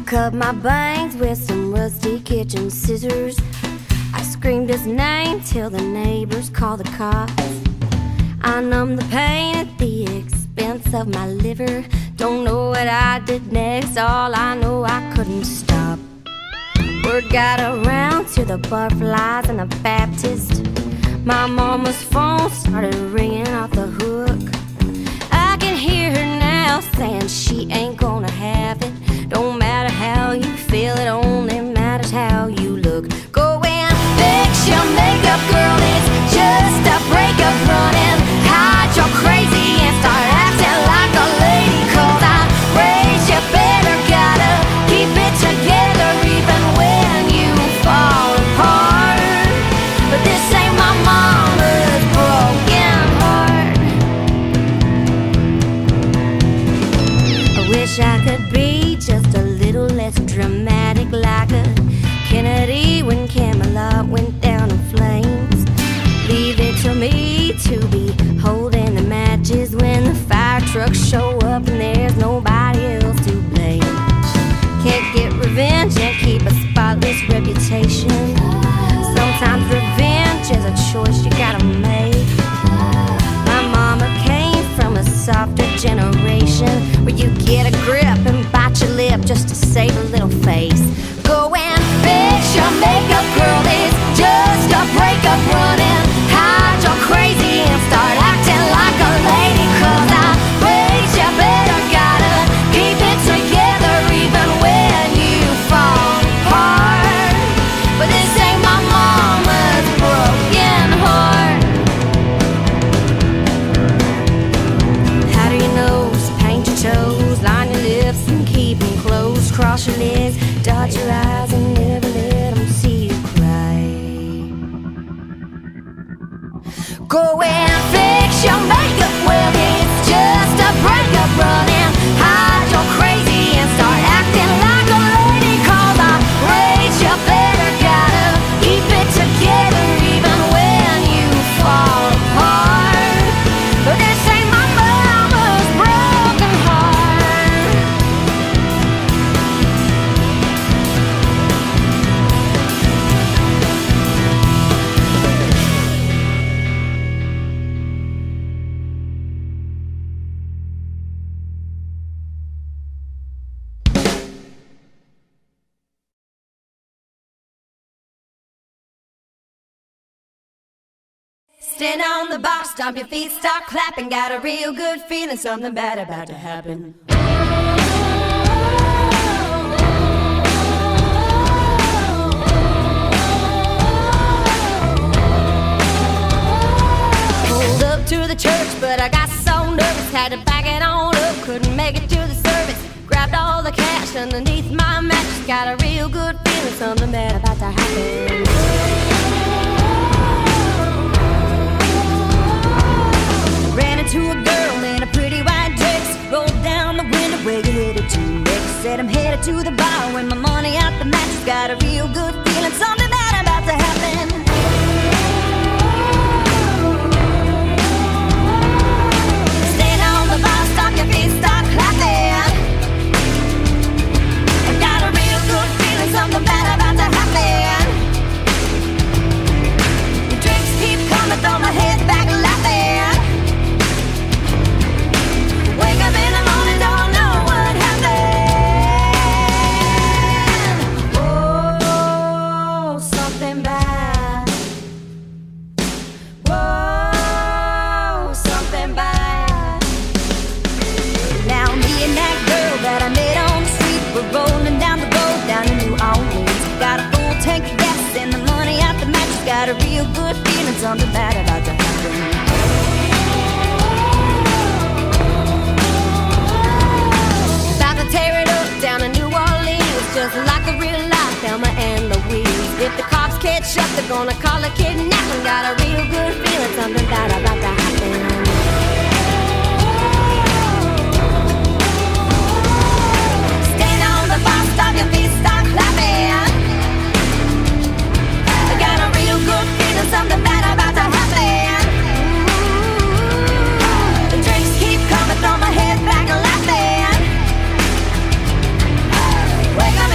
cut my bangs with some rusty kitchen scissors. I screamed his name till the neighbors called the cops. I numbed the pain at the expense of my liver. Don't know what I did next, all I know I couldn't stop. Word got around to the butterflies and the Baptist. My mama's phone started ringing off the hook. I can hear her now saying she ain't gonna have it. Don't matter how you feel, it only matters how you look. Go and fix your makeup, girl, it's just a breakup. Run and hide your crazy and start acting like a lady. 'Cause I raised you better, gotta keep it together even when you fall apart. But this ain't my mama's broken heart. I wish I could be just a little less dramatic, like a Kennedy when Camelot went down in flames. Leave it to me to be holding the matches when the fire trucks show up and there's nobody else to blame. Can't get revenge and keep a spotless reputation. Sometimes revenge is a choice you gotta make. My mama came from a softer generation where you get a grip and bite your lip just to save a little face. Go and fix your makeup, girl, it's just a breakup. Run and hide your crazy and start acting like a lady. 'Cause I raised you better, gotta keep it together even when you fall apart. But this ain't my mama's broken heart. How do you know? Paint your toes, line your lips and keep them closed. Cross your legs, dot your eyes and never let them see you cry. Go and fix your makeup, well it's just a breakup. Run and hide your crazy and start acting like a lady. 'Cause I raised you better, gotta keep it together even when you fall apart. But this ain't my mama's broken heart. Stand on the box, stomp your feet, start clapping. Got a real good feeling, something bad about to happen. Pulled up to the church, but I got so nervous, had to back it on up, couldn't make it to the service. Grabbed all the cash underneath my mattress. Got a real good feeling, something bad about to happen. Ran into a girl in a pretty white dress, rolled down the window, where you headed to next? Said I'm headed to the bar, with my money out the mattress. Got a real good feeling, something bad about to happen. Stand on the bar, stomp your feet, start clapping. I got a real good feeling, something bad about to happen. The drinks keep coming, throw my head back laughing. Wake up in the morning, don't know what happened. Oh, something bad. Whoa, something bad. Now me and that girl that I met on the street, we're rolling down the road down to New Orleans. Got a full tank of gas and the money out the mattress. Got a real good feeling, something bad about to happen. Tear it up down in New Orleans, just like a real life Thelma and Louise. If the cops catch up, they're gonna call a kidnapping. Got a real good feeling, something bad about to happen. Stand on the bar, stomp your feet, start clapping. I got a real good feeling, something bad about to happen. The drinks keep coming, throw my head back laughing. Wake up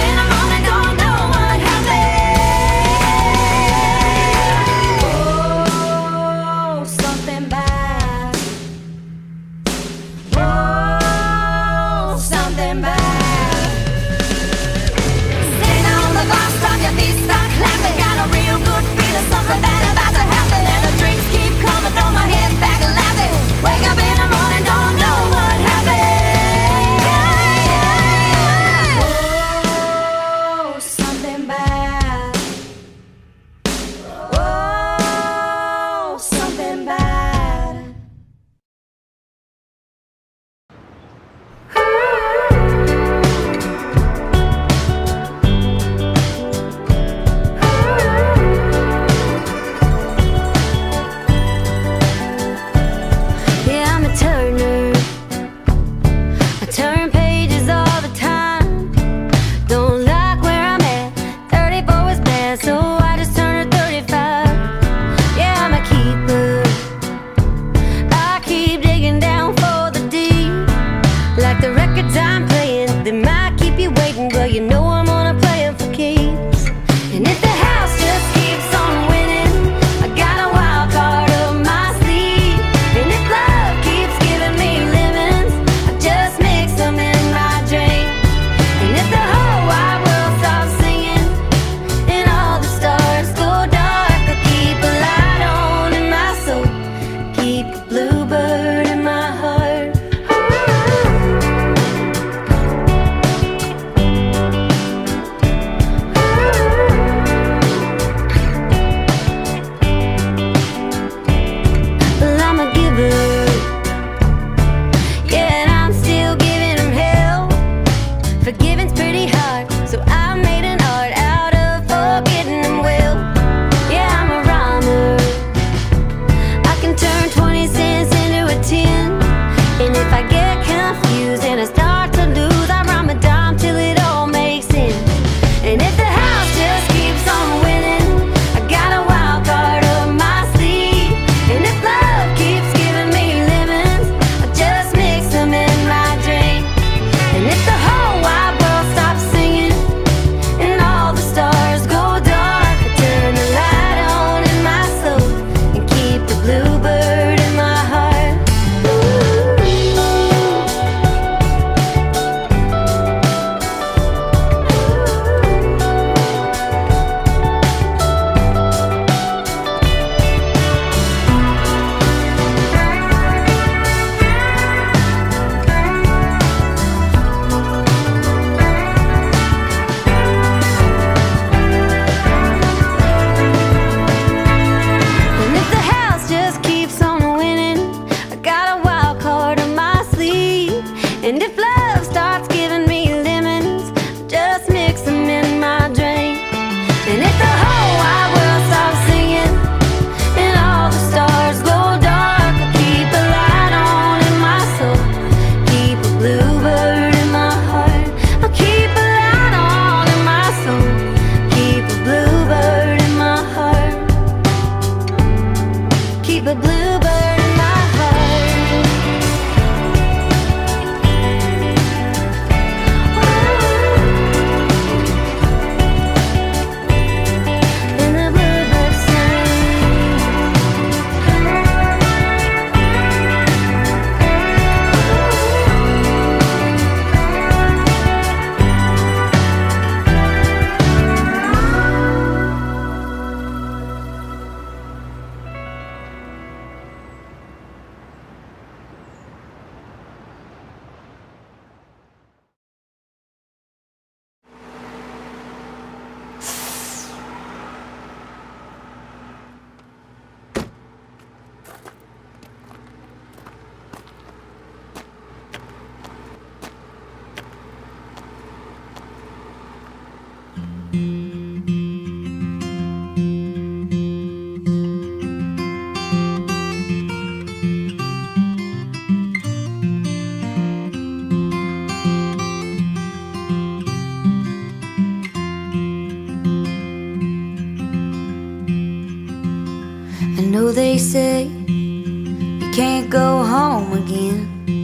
So they say you can't go home again.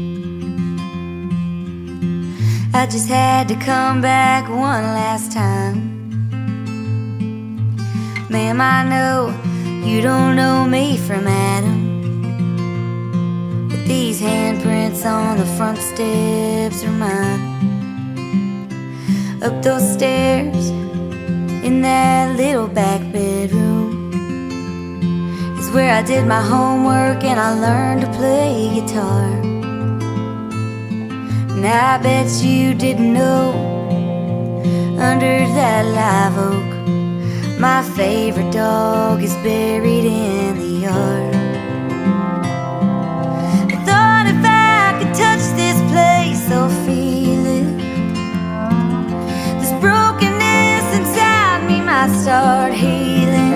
I just had to come back one last time. Ma'am, I know you don't know me from Adam, but these handprints on the front steps are mine. Up those stairs in that little back bedroom is where I did my homework and I learned to play guitar. And I bet you didn't know, under that live oak, my favorite dog is buried in the yard. I thought if I could touch this place or feel it, this brokenness inside me might start healing.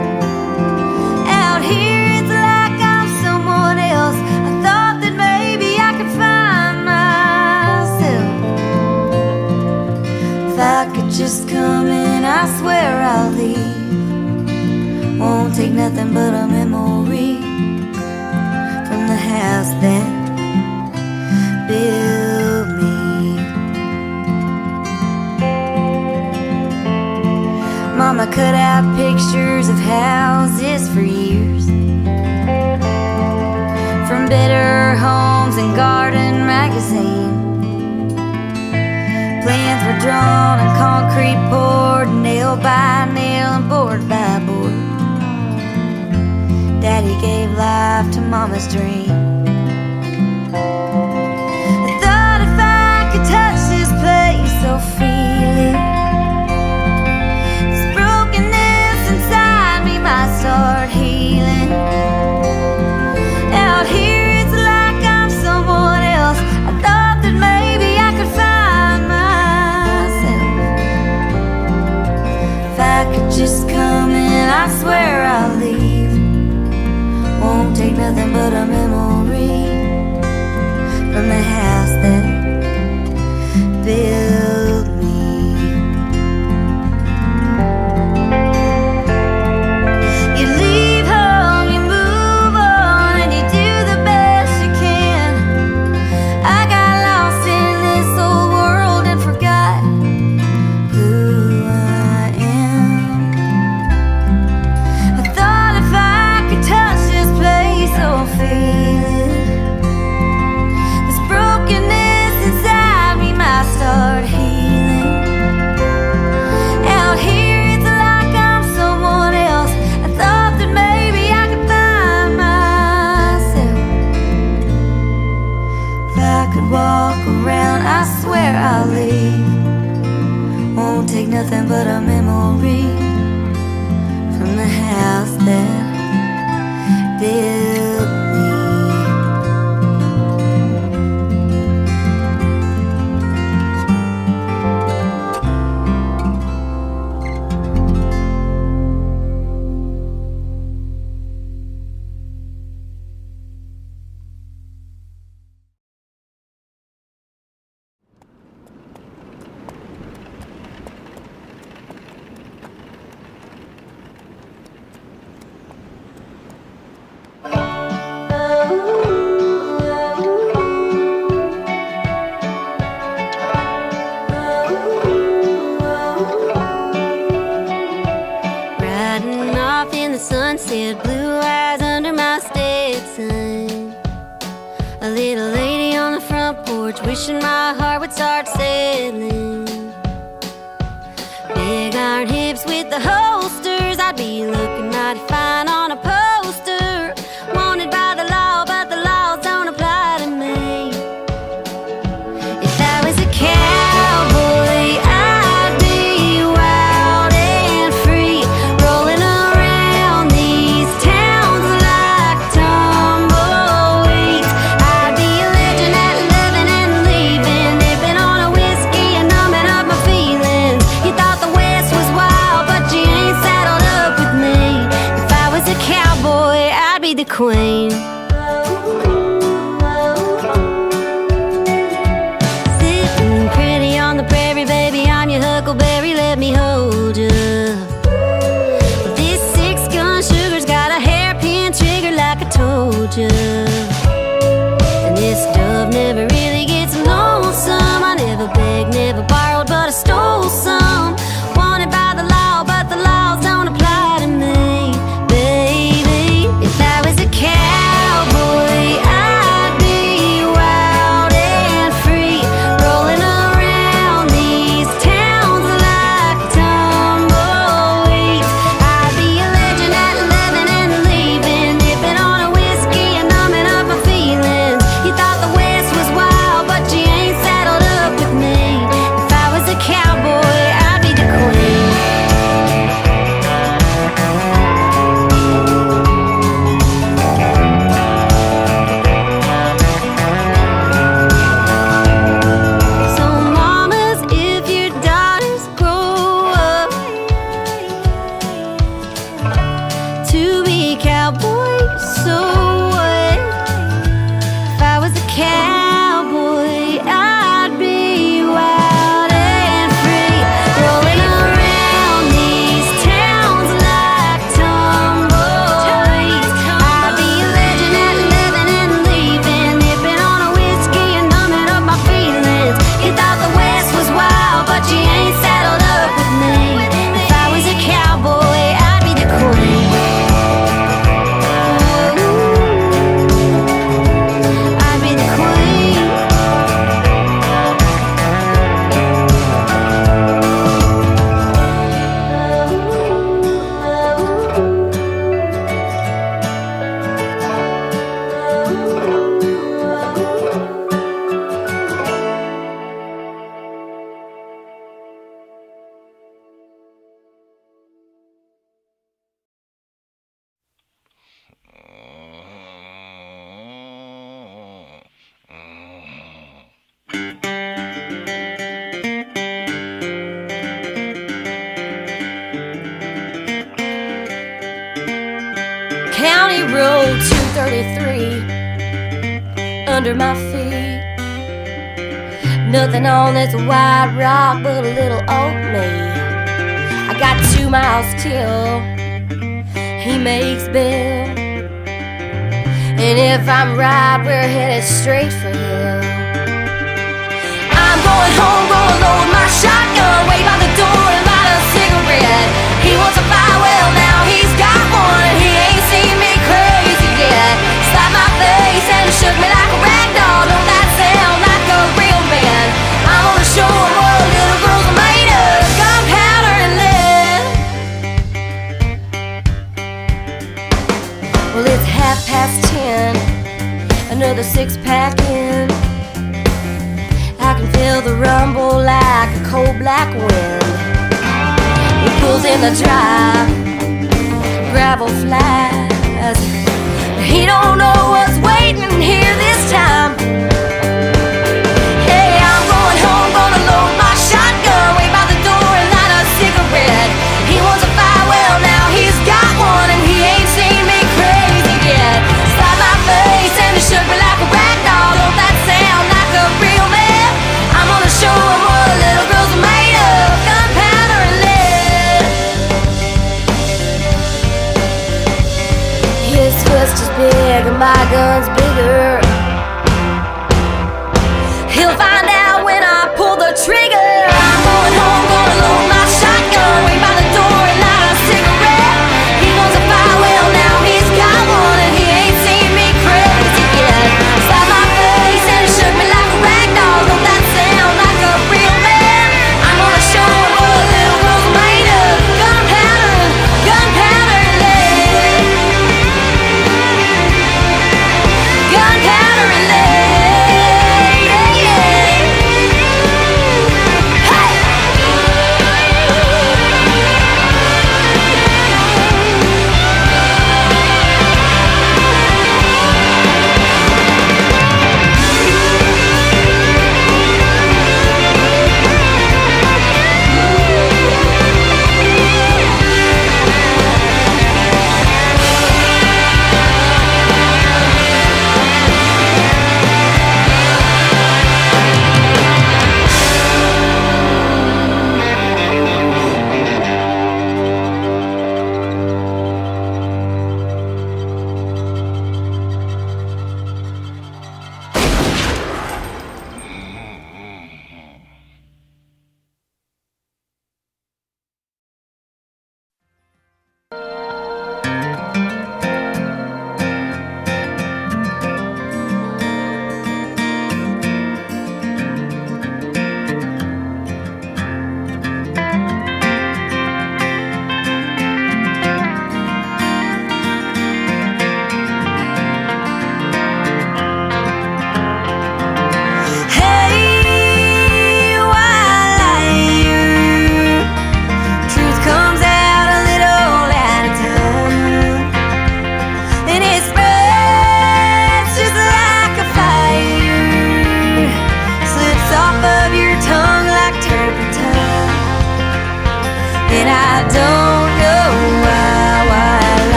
Out here it's like I'm someone else. I thought that maybe I could find myself. If I could just come in, I swear I'll leave. Won't take nothing but a memory from the house that built me. Mama cut out pictures of houses for years, from Better Homes and Garden magazine. Plans were drawn and concrete poured, nail by nail and board by board. Daddy gave life to Mama's dream. I thought if I could touch this place or feel it, this brokenness inside me might start healing. Out here it's like I'm someone else. I thought that maybe I could find myself. If I could just come in, I swear I'll leave. Won't take nothing but a memory from the house that built me. You leave home, you move on, and you do the best you can. I got lost in this old world and forgot who I am. I thought if I could touch this place or feel it, this brokenness inside me might start healing. Out here it's like I'm someone else. I thought that maybe I could find myself. If I could walk around, I swear I'll leave. Won't take nothing but a memory from the house that built me. Riding off in the sunset, blue eyes under my Stetson. A little lady on the front porch, wishing my heart would start settling. Big iron hips with the holsters, I'd be looking mighty fine on a poster. Wanted by the law, but the laws don't apply to me. If I was a cowboy, I'd be wild and free, rolling around these towns like tumbleweeds. I'd be a legend at living and leaving, dipping on a whiskey and numbing up my feelings. You thought the West was wild, but you ain't saddled up with me. 23 under my feet. Nothing on this white rock but a little old me. I got 2 miles till he makes bail, and if I'm right, we're headed straight for hell. I'm going home, gonna load my shotgun, wait by the door and light a cigarette. He wants a fire, well now he's got one, and he ain't seen me crazy yet. Slapped my face and shook me like a rag doll. Don't that sound like a real man? I'm gonna show him what little girls are made of, gunpowder and lead. Well, it's 10:30, another 6-pack in. I can feel the rumble like a cold black wind. It pulls in the drive, gravel flies. He don't know what's waiting here this time. Hey, I'm going home, gonna load my shotgun, wait by the door and light a cigarette. He wants a fire, well now he's got one, and he ain't seen me crazy yet. Slapped my face and he shook me like a rag doll. Don't that sound like a real man? I'm gonna show him what little girls are made of, gunpowder and lead. His fist is big and my gun's bigger. He'll find